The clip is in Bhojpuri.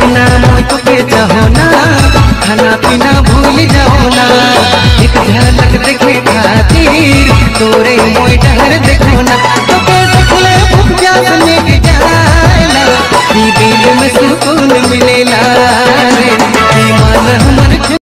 ना मोय तो के चाहो ना खाना पीना भूल जाओ ना एक झलक देखे खातिर तोरे मोय डहर देखो ना तो के देखले भूख प्यास में